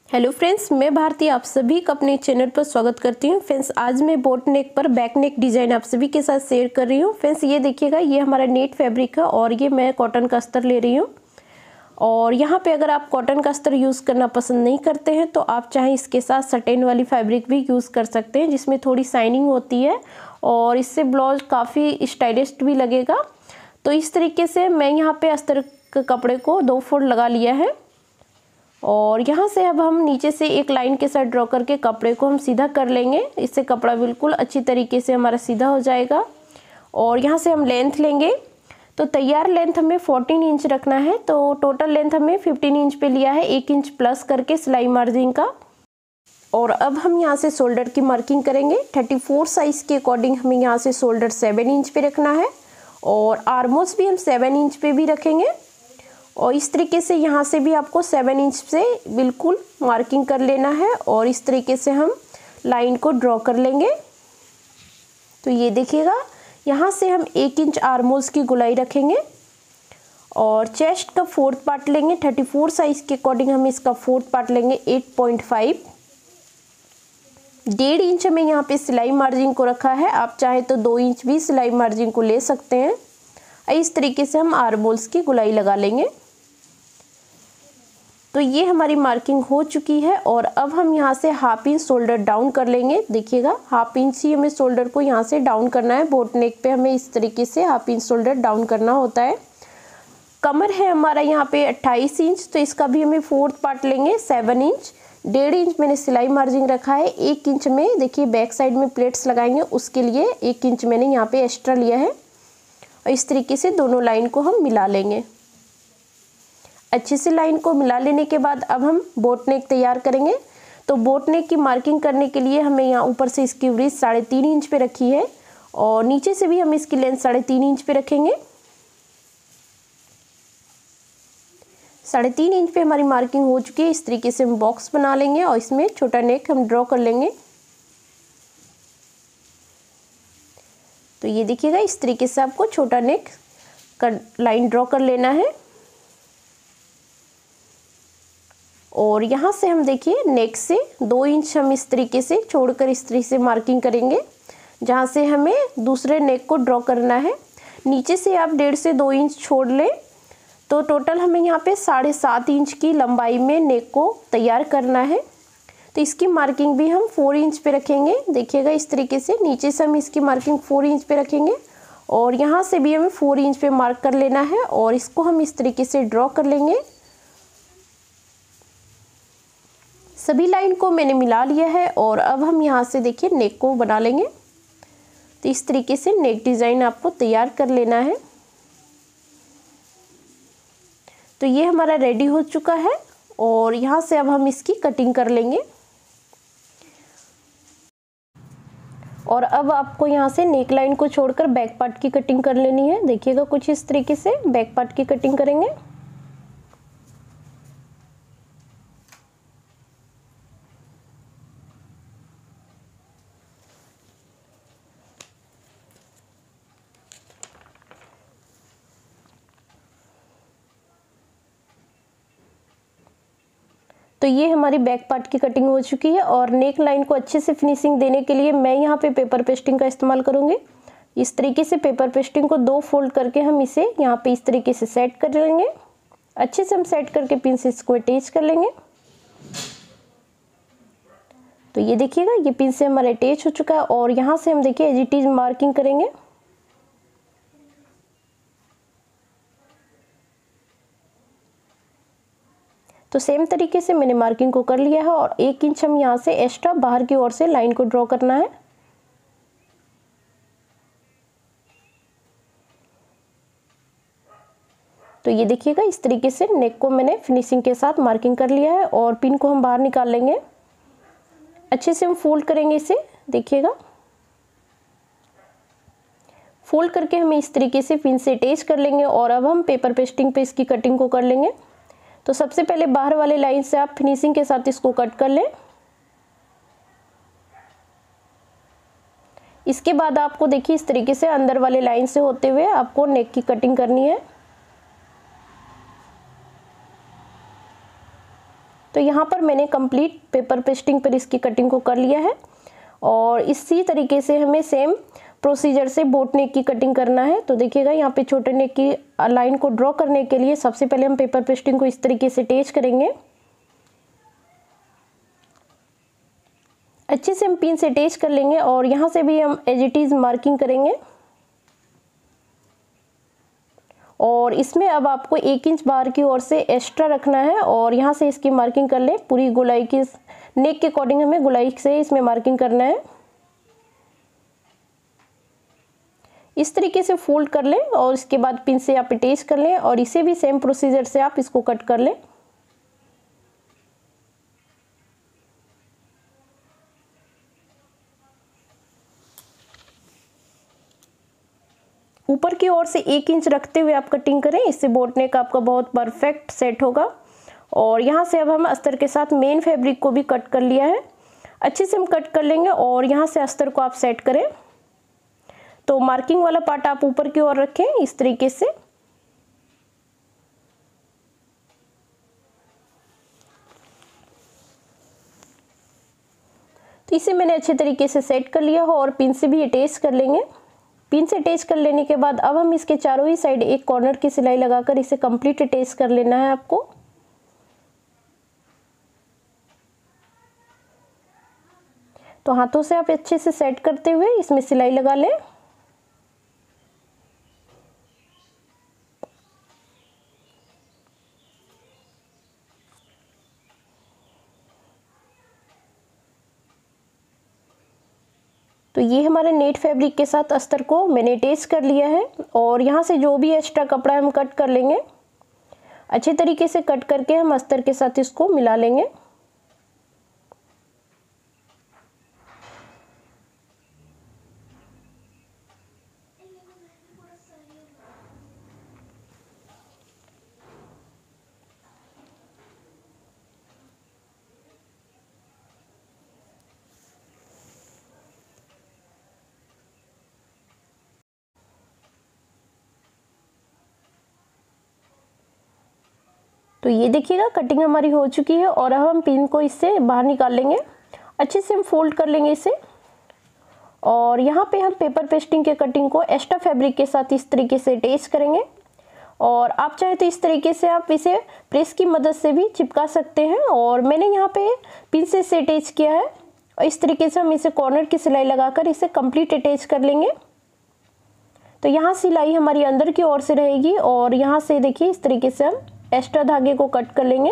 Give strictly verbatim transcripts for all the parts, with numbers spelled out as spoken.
Hello friends, मैं भारती आप सभी का अपने चैनल पर स्वागत करती हूँ। फ्रेंड्स, आज मैं बोट नेक पर बैक नेक डिज़ाइन आप सभी के साथ शेयर कर रही हूँ। फ्रेंड्स, ये देखिएगा, ये हमारा नेट फैब्रिक है और ये मैं कॉटन का अस्तर ले रही हूँ। और यहाँ पे अगर आप कॉटन का अस्तर यूज़ करना पसंद नहीं करते हैं तो आप चाहे इसके साथ सटेन वाली फैब्रिक भी यूज़ कर सकते हैं, जिसमें थोड़ी शाइनिंग होती है और इससे ब्लाउज काफ़ी स्टाइलिश भी लगेगा। तो इस तरीके से मैं यहाँ पे अस्तर के कपड़े को दो फोल्ड लगा लिया है और यहाँ से अब हम नीचे से एक लाइन के साथ ड्रॉ करके कपड़े को हम सीधा कर लेंगे। इससे कपड़ा बिल्कुल अच्छी तरीके से हमारा सीधा हो जाएगा। और यहाँ से हम लेंथ लेंगे, तो तैयार लेंथ हमें चौदह इंच रखना है, तो टोटल लेंथ हमें पंद्रह इंच पे लिया है, एक इंच प्लस करके सिलाई मार्जिन का। और अब हम यहाँ से शोल्डर की मार्किंग करेंगे। चौंतीस साइज के अकॉर्डिंग हमें यहाँ से शोल्डर सात इंच पे रखना है और आर्मोल्स भी हम सात इंच पे भी रखेंगे। और इस तरीके से यहाँ से भी आपको सात इंच से बिल्कुल मार्किंग कर लेना है और इस तरीके से हम लाइन को ड्रॉ कर लेंगे। तो ये देखिएगा, यहाँ से हम एक इंच आर्मोल्स की गोलाई रखेंगे और चेस्ट का फोर्थ पार्ट लेंगे। चौंतीस साइज के अकॉर्डिंग हम इसका फोर्थ पार्ट लेंगे आठ पॉइंट पाँच। डेढ़ इंच हमें यहाँ पे सिलाई मार्जिन को रखा है, आप चाहे तो दो इंच भी सिलाई मार्जिन को ले सकते हैं। इस तरीके से हम आर्मोल्स की गोलाई लगा लेंगे। तो ये हमारी मार्किंग हो चुकी है और अब हम यहाँ से हाफ इंच शोल्डर डाउन कर लेंगे। देखिएगा, हाफ इंच ही हमें शोल्डर को यहाँ से डाउन करना है। बोट नेक पे हमें इस तरीके से हाफ इंच शोल्डर डाउन करना होता है। कमर है हमारा यहाँ पे अट्ठाईस इंच, तो इसका भी हमें फोर्थ पार्ट लेंगे सात इंच। डेढ़ इंच मैंने सिलाई मार्जिन रखा है, एक इंच में देखिए बैक साइड में प्लेट्स लगाएंगे, उसके लिए एक इंच मैंने यहाँ पे एक्स्ट्रा लिया है। और इस तरीके से दोनों लाइन को हम मिला लेंगे। अच्छे से लाइन को मिला लेने के बाद अब हम बोट नेक तैयार करेंगे। तो बोट नेक की मार्किंग करने के लिए हमें यहाँ ऊपर से इसकी ब्रीज साढ़े तीन इंच पे रखी है और नीचे से भी हम इसकी लेंथ साढ़े तीन इंच पे रखेंगे। साढ़े तीन इंच पे हमारी मार्किंग हो चुकी है। इस तरीके से हम बॉक्स बना लेंगे और इसमें छोटा नेक हम ड्रॉ कर लेंगे। तो ये देखिएगा, इस तरीके से आपको छोटा नेक का लाइन ड्रॉ कर लेना है। और यहाँ से हम देखिए नेक से दो इंच हम इस तरीके से छोड़कर इस तरीके से मार्किंग करेंगे, जहाँ से हमें दूसरे नेक को ड्रॉ करना है। नीचे से आप डेढ़ से दो इंच छोड़ लें, तो टोटल हमें यहाँ पे साढ़े सात इंच की लंबाई में नेक को तैयार करना है। तो इसकी मार्किंग भी हम फोर इंच पे रखेंगे। देखिएगा, इस तरीके से नीचे से हम इसकी मार्किंग फोर इंच पे रखेंगे और यहाँ से भी हमें फोर इंच पे मार्क कर लेना है और इसको हम इस तरीके से ड्रॉ कर लेंगे। सभी लाइन को मैंने मिला लिया है और अब हम यहाँ से देखिए नेक को बना लेंगे। तो इस तरीके से नेक डिज़ाइन आपको तैयार कर लेना है। तो ये हमारा रेडी हो चुका है और यहाँ से अब हम इसकी कटिंग कर लेंगे। और अब आपको यहाँ से नेक लाइन को छोड़कर बैक पार्ट की कटिंग कर लेनी है। देखिएगा, कुछ इस तरीके से बैक पार्ट की कटिंग करेंगे। तो ये हमारी बैक पार्ट की कटिंग हो चुकी है और नेक लाइन को अच्छे से फिनिशिंग देने के लिए मैं यहाँ पे पेपर पेस्टिंग का इस्तेमाल करूँगी। इस तरीके से पेपर पेस्टिंग को दो फोल्ड करके हम इसे यहाँ पे इस तरीके से सेट कर लेंगे। अच्छे से हम सेट करके पिन से इसको अटैच कर लेंगे। तो ये देखिएगा, ये पिन से हमारा अटैच हो चुका है और यहाँ से हम देखिए एज इट इज मार्किंग करेंगे। तो सेम तरीके से मैंने मार्किंग को कर लिया है और एक इंच हम यहाँ से एक्स्ट्रा बाहर की ओर से लाइन को ड्रॉ करना है। तो ये देखिएगा, इस तरीके से नेक को मैंने फिनिशिंग के साथ मार्किंग कर लिया है और पिन को हम बाहर निकाल लेंगे। अच्छे से हम फोल्ड करेंगे इसे। देखिएगा, फोल्ड करके हमें इस तरीके से पिन से अटैच कर लेंगे और अब हम पेपर पेस्टिंग पे इसकी कटिंग को कर लेंगे। तो सबसे पहले बाहर वाले लाइन से आप फिनिशिंग के साथ इसको कट कर लें। इसके बाद आपको देखिए इस तरीके से अंदर वाले लाइन से होते हुए आपको नेक की कटिंग करनी है। तो यहाँ पर मैंने कंप्लीट पेपर पेस्टिंग पर इसकी कटिंग को कर लिया है और इसी तरीके से हमें सेम प्रोसीजर से बोट नेक की कटिंग करना है। तो देखिएगा यहाँ पे छोटे नेक की लाइन को ड्रॉ करने के लिए सबसे पहले हम पेपर पेस्टिंग को इस तरीके से अटैच करेंगे। अच्छे से हम पिन से अटैच कर लेंगे और यहाँ से भी हम एज इट इज मार्किंग करेंगे और इसमें अब आपको एक इंच बाहर की ओर से एक्स्ट्रा रखना है और यहाँ से इसकी मार्किंग कर लें। पूरी गोलाई की नेक के अकॉर्डिंग हमें गोलाई से इसमें मार्किंग करना है। इस तरीके से फोल्ड कर लें और इसके बाद पिन से आप अटैच कर लें और इसे भी सेम प्रोसीजर से आप इसको कट कर लें। ऊपर की ओर से एक इंच रखते हुए आप कटिंग करें, इससे बोट नेक आपका बहुत परफेक्ट सेट होगा। और यहाँ से अब हम अस्तर के साथ मेन फैब्रिक को भी कट कर लिया है। अच्छे से हम कट कर लेंगे और यहाँ से अस्तर को आप सेट करें। तो मार्किंग वाला पार्ट आप ऊपर की ओर रखें इस तरीके से। तो इसे मैंने अच्छे तरीके से सेट कर लिया हो और पिन से भी अटैच कर लेंगे। पिन से अटैच कर लेने के बाद अब हम इसके चारों ही साइड एक कॉर्नर की सिलाई लगाकर इसे कंप्लीट अटैच कर लेना है आपको। तो हाथों से आप अच्छे से सेट करते हुए इसमें सिलाई लगा लें। तो ये हमारे नेट फैब्रिक के साथ अस्तर को मैंने अटैच कर लिया है और यहाँ से जो भी एक्स्ट्रा कपड़ा हम कट कर लेंगे। अच्छे तरीके से कट करके हम अस्तर के साथ इसको मिला लेंगे। तो ये देखिएगा कटिंग हमारी हो चुकी है और अब हम पिन को इससे बाहर निकाल लेंगे। अच्छे से हम फोल्ड कर लेंगे इसे और यहाँ पे हम पेपर पेस्टिंग के कटिंग को एक्स्ट्रा फैब्रिक के साथ इस तरीके से अटैच करेंगे। और आप चाहे तो इस तरीके से आप इसे प्रेस की मदद से भी चिपका सकते हैं और मैंने यहाँ पे पिन से इसे अटैच किया है और इस तरीके से हम इसे कॉर्नर की सिलाई लगाकर इसे कंप्लीट अटैच कर लेंगे। तो यहाँ सिलाई हमारी अंदर की ओर से रहेगी और यहाँ से देखिए इस तरीके से हम एक्स्ट्रा धागे को कट कर लेंगे।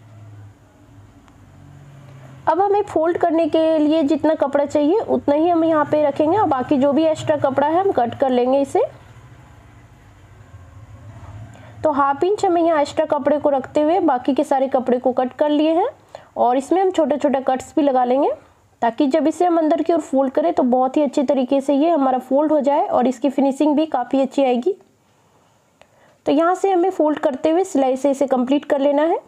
अब हमें फोल्ड करने के लिए जितना कपड़ा चाहिए उतना ही हम यहाँ पे रखेंगे और बाकी जो भी एक्स्ट्रा कपड़ा है हम कट कर लेंगे इसे। तो हाफ इंच हमें यहाँ एक्स्ट्रा कपड़े को रखते हुए बाकी के सारे कपड़े को कट कर लिए हैं और इसमें हम छोटे छोटे कट्स भी लगा लेंगे ताकि जब इसे हम अंदर की ओर फोल्ड करें तो बहुत ही अच्छे तरीके से ये हमारा फोल्ड हो जाए और इसकी फिनिशिंग भी काफ़ी अच्छी आएगी। तो यहाँ से हमें फोल्ड करते हुए सिलाई से इसे कंप्लीट कर लेना है।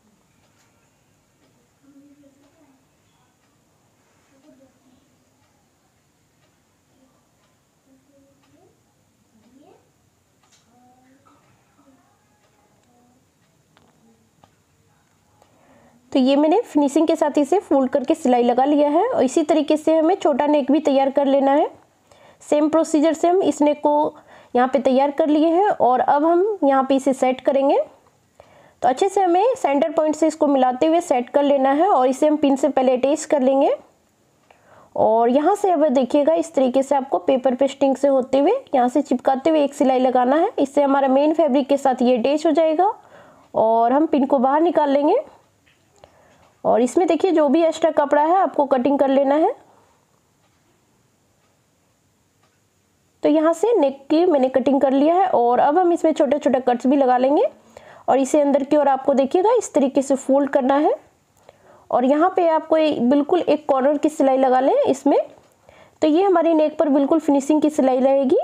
तो ये मैंने फिनिशिंग के साथ इसे फोल्ड करके सिलाई लगा लिया है और इसी तरीके से हमें छोटा नेक भी तैयार कर लेना है। सेम प्रोसीजर से हम इस नेक को यहाँ पे तैयार कर लिए हैं और अब हम यहाँ पे इसे सेट करेंगे। तो अच्छे से हमें सेंटर पॉइंट से इसको मिलाते हुए सेट कर लेना है और इसे हम पिन से पहले अटैच कर लेंगे और यहाँ से अब देखिएगा इस तरीके से आपको पेपर पेस्टिंग से होते हुए यहाँ से चिपकाते हुए एक सिलाई लगाना है। इससे हमारा मेन फैब्रिक के साथ ये अटैच हो जाएगा और हम पिन को बाहर निकाल लेंगे और इसमें देखिए जो भी एक्स्ट्रा कपड़ा है आपको कटिंग कर लेना है। तो यहाँ से नेक की मैंने कटिंग कर लिया है और अब हम इसमें छोटे छोटे कट्स भी लगा लेंगे और इसे अंदर की ओर आपको देखिएगा इस तरीके से फोल्ड करना है और यहाँ पे आपको बिल्कुल एक कॉर्नर की सिलाई लगा लें इसमें। तो ये हमारी नेक पर बिल्कुल फिनिशिंग की सिलाई रहेगी।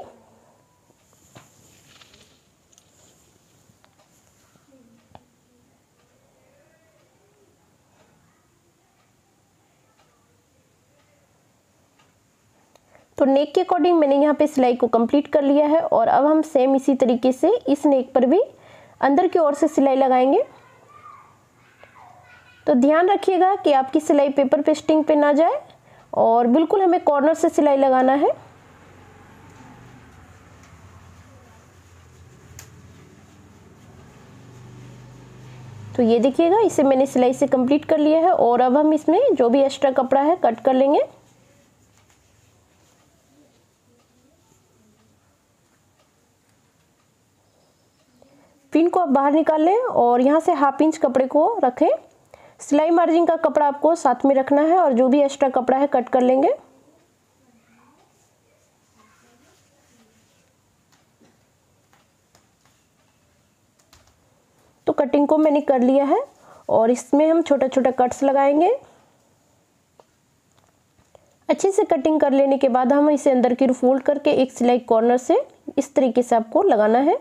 तो नेक के अकॉर्डिंग मैंने यहाँ पे सिलाई को कंप्लीट कर लिया है और अब हम सेम इसी तरीके से इस नेक पर भी अंदर की ओर से सिलाई लगाएंगे। तो ध्यान रखिएगा कि आपकी सिलाई पेपर पेस्टिंग पे ना जाए और बिल्कुल हमें कॉर्नर से सिलाई लगाना है। तो ये देखिएगा, इसे मैंने सिलाई से कंप्लीट कर लिया है और अब हम इसमें जो भी एक्स्ट्रा कपड़ा है कट कर लेंगे। पिन को आप बाहर निकाल लें और यहाँ से हाफ इंच कपड़े को रखें। सिलाई मार्जिन का कपड़ा आपको साथ में रखना है और जो भी एक्स्ट्रा कपड़ा है कट कर लेंगे। तो कटिंग को मैंने कर लिया है और इसमें हम छोटा छोटा कट्स लगाएंगे। अच्छे से कटिंग कर लेने के बाद हम इसे अंदर की फोल्ड करके एक सिलाई कॉर्नर से इस तरीके से आपको लगाना है।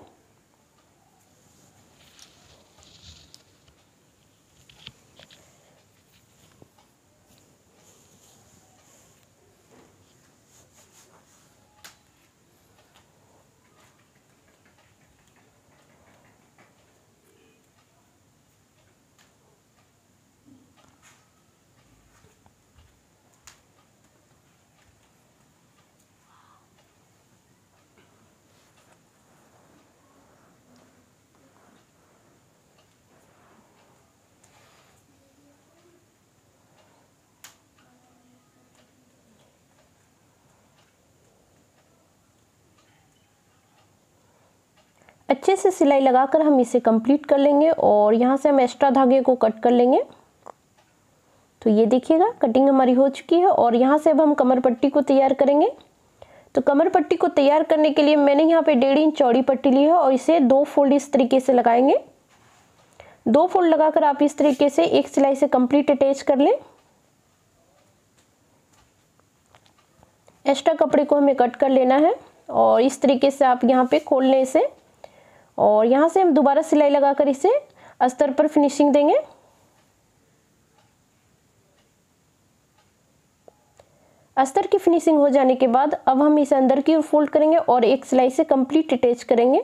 अच्छे से सिलाई लगाकर हम इसे कंप्लीट कर लेंगे और यहाँ से हम एक्स्ट्रा धागे को कट कर लेंगे। तो ये देखिएगा, कटिंग हमारी हो चुकी है और यहाँ से अब हम कमर पट्टी को तैयार करेंगे। तो कमर पट्टी को तैयार करने के लिए मैंने यहाँ पे डेढ़ इंच चौड़ी पट्टी ली है और इसे दो फोल्ड इस तरीके से लगाएंगे। दो फोल्ड लगाकर आप इस तरीके से एक सिलाई से कंप्लीट अटैच कर लें। एक्स्ट्रा कपड़े को हमें कट कर लेना है और इस तरीके से आप यहाँ पे खोल लें इसे और यहाँ से हम दोबारा सिलाई लगाकर इसे अस्तर पर फिनिशिंग देंगे। अस्तर की फिनिशिंग हो जाने के बाद अब हम इसे अंदर की ओर फोल्ड करेंगे और एक सिलाई से कंप्लीट अटैच करेंगे।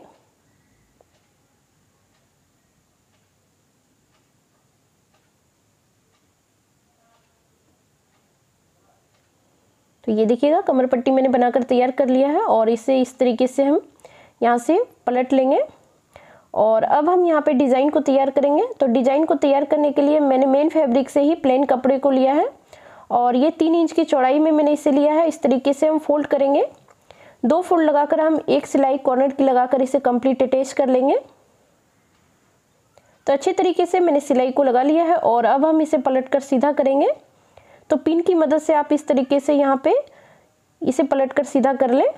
तो ये देखिएगा, कमर पट्टी मैंने बनाकर तैयार कर लिया है और इसे इस तरीके से हम यहाँ से पलट लेंगे और अब हम यहाँ पे डिज़ाइन को तैयार करेंगे। तो डिज़ाइन को तैयार करने के लिए मैंने मेन फैब्रिक से ही प्लेन कपड़े को लिया है और ये तीन इंच की चौड़ाई में मैंने इसे लिया है। इस तरीके से हम फोल्ड करेंगे। दो फोल्ड लगाकर हम एक सिलाई कॉर्नर की लगाकर इसे कंप्लीट अटैच कर लेंगे। तो अच्छे तरीके से मैंने सिलाई को लगा लिया है और अब हम इसे पलट कर सीधा करेंगे। तो पिन की मदद से आप इस तरीके से यहाँ पे इसे पलट कर सीधा कर लें।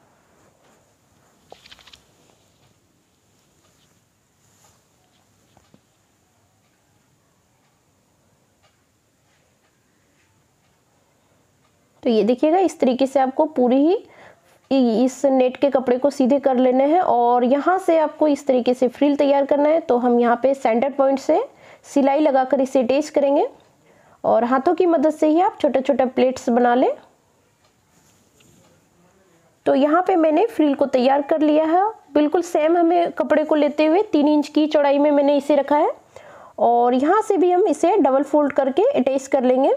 तो ये देखिएगा, इस तरीके से आपको पूरी ही इस नेट के कपड़े को सीधे कर लेने हैं और यहाँ से आपको इस तरीके से फ्रिल तैयार करना है। तो हम यहाँ पे सेंटर पॉइंट से सिलाई लगाकर इसे अटैच करेंगे और हाथों की मदद से ही आप छोटा छोटा प्लेट्स बना लें। तो यहाँ पे मैंने फ्रिल को तैयार कर लिया है। बिल्कुल सेम हमें कपड़े को लेते हुए तीन इंच की चौड़ाई में मैंने इसे रखा है और यहाँ से भी हम इसे डबल फोल्ड करके अटैच कर लेंगे।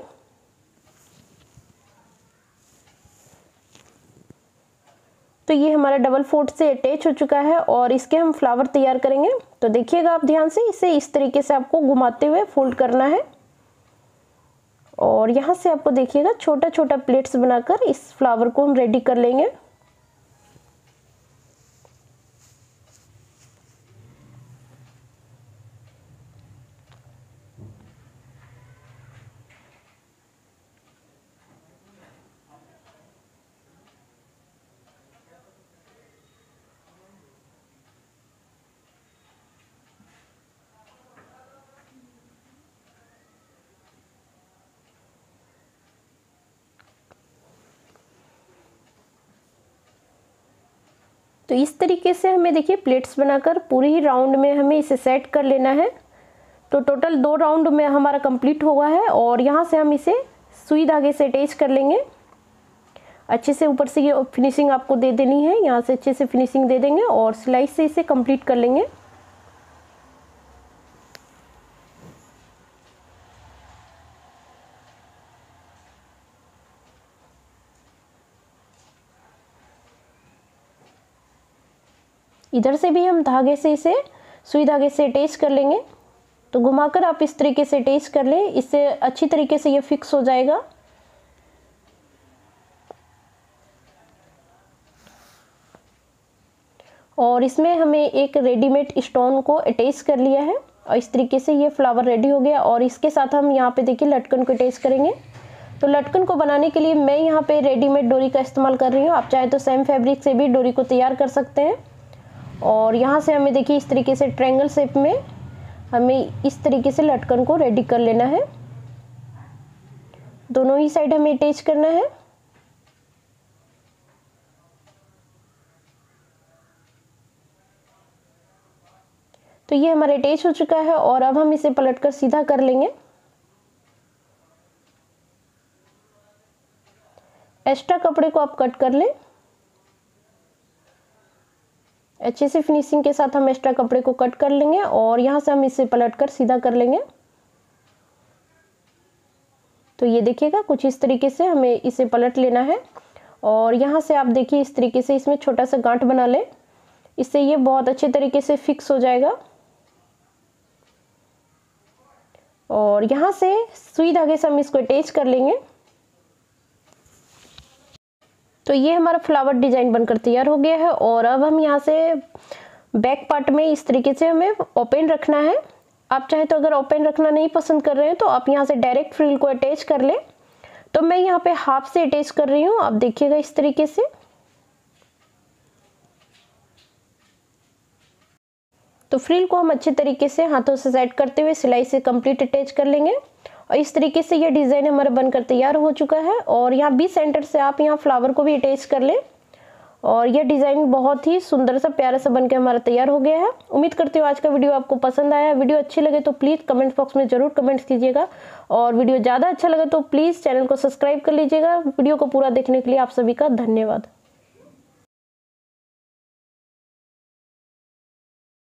तो ये हमारा डबल फोल्ड से अटैच हो चुका है और इसके हम फ्लावर तैयार करेंगे। तो देखिएगा आप ध्यान से, इसे इस तरीके से आपको घुमाते हुए फोल्ड करना है और यहाँ से आपको देखिएगा छोटा छोटा प्लेट्स बनाकर इस फ्लावर को हम रेडी कर लेंगे। तो इस तरीके से हमें देखिए प्लेट्स बनाकर पूरी ही राउंड में हमें इसे सेट कर लेना है। तो टोटल दो राउंड में हमारा कंप्लीट हुआ है और यहाँ से हम इसे सुई धागे से अटैच कर लेंगे। अच्छे से ऊपर से ये फिनिशिंग आपको दे देनी है, यहाँ से अच्छे से फिनिशिंग दे देंगे और सिलाई से इसे कंप्लीट कर लेंगे। इधर से भी हम धागे से इसे सुई धागे से अटैच कर लेंगे। तो घुमाकर आप इस तरीके से अटैच कर लें, इससे अच्छी तरीके से ये फिक्स हो जाएगा। और इसमें हमें एक रेडीमेड स्टोन को अटैच कर लिया है और इस तरीके से ये फ्लावर रेडी हो गया। और इसके साथ हम यहाँ पे देखिए लटकन को अटैच करेंगे। तो लटकन को बनाने के लिए मैं यहाँ पे रेडीमेड डोरी का इस्तेमाल कर रही हूँ। आप चाहे तो सेम फैब्रिक से भी डोरी को तैयार कर सकते हैं। और यहाँ से हमें देखिए इस तरीके से ट्रायंगल शेप में हमें इस तरीके से लटकन को रेडी कर लेना है। दोनों ही साइड हमें अटैच करना है। तो ये हमारा अटैच हो चुका है और अब हम इसे पलटकर सीधा कर लेंगे। एक्स्ट्रा कपड़े को आप कट कर लें। अच्छे से फिनिशिंग के साथ हम एक्स्ट्रा कपड़े को कट कर लेंगे और यहाँ से हम इसे पलटकर सीधा कर लेंगे। तो ये देखिएगा कुछ इस तरीके से हमें इसे पलट लेना है। और यहाँ से आप देखिए इस तरीके से इसमें छोटा सा गांठ बना लें, इससे ये बहुत अच्छे तरीके से फिक्स हो जाएगा। और यहाँ से सुई धागे से हम इसको अटैच कर लेंगे। तो ये हमारा फ्लावर डिजाइन बनकर तैयार हो गया है। और अब हम यहाँ से बैक पार्ट में इस तरीके से हमें ओपन रखना है। आप चाहे तो अगर ओपन रखना नहीं पसंद कर रहे हैं तो आप यहाँ से डायरेक्ट फ्रिल को अटैच कर लें। तो मैं यहाँ पे हाफ से अटैच कर रही हूँ, आप देखिएगा इस तरीके से। तो फ्रिल को हम अच्छे तरीके से हाथों से सेट करते हुए सिलाई से कंप्लीट अटैच कर लेंगे। और इस तरीके से ये डिज़ाइन हमारा बनकर तैयार हो चुका है। और यहाँ बी सेंटर से आप यहाँ फ्लावर को भी अटैच कर लें। और यह डिज़ाइन बहुत ही सुंदर सा प्यारा सा बनकर हमारा तैयार हो गया है। उम्मीद करती हूँ आज का वीडियो आपको पसंद आया। वीडियो अच्छी लगे तो प्लीज़ कमेंट बॉक्स में ज़रूर कमेंट्स कीजिएगा। और वीडियो ज़्यादा अच्छा लगे तो प्लीज़ चैनल को सब्सक्राइब कर लीजिएगा। वीडियो को पूरा देखने के लिए आप सभी का धन्यवाद।